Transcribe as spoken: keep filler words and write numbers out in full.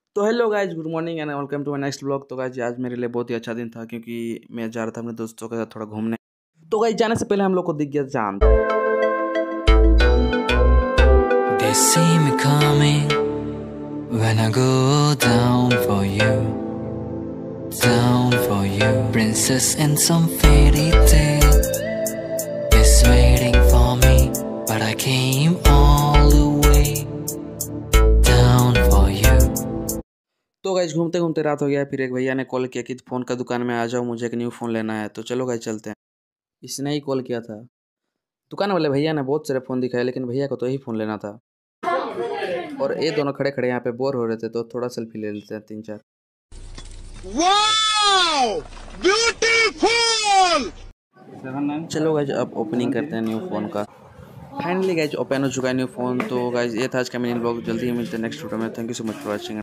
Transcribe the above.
तो hello guys, good morning and welcome to my next blog. तो guys आज मेरे लिए बहुत ही अच्छा दिन था क्योंकि मैं जा रहा था अपने दोस्तों के साथ थोड़ा घूमने। तो गाइज जाने से पहले हम लोग को दिख गया चांद। They see me coming when I go down for you, down for you. Princess in some fairy tale is waiting for me, but I came all the way down for you. तो guys घूमते घूमते रात हो गया। फिर एक भैया ने कॉल किया कि फ़ोन का दुकान में आ जाओ, मुझे एक न्यू फ़ोन लेना है। तो चलो गाइज चलते हैं। इसने ही कॉल किया था। दुकान वाले भैया ने बहुत सारे फ़ोन दिखाए, लेकिन भैया को तो यही फ़ोन लेना था। और ये दोनों खड़े खड़े यहाँ पे बोर हो रहे थे, तो थोड़ा सेल्फी ले लेते हैं तीन चार। Wow beautiful. चलो गाइज अब ओपनिंग करते हैं न्यू फ़ोन का। फाइनली गाइज ओपन हो चुका है न्यू फ़ोन। तो गाइज ये था आज का मिनी ब्लॉग। जल्दी ही मिलते हैं नेक्स्ट वीडियो में। Thank you so much for watching.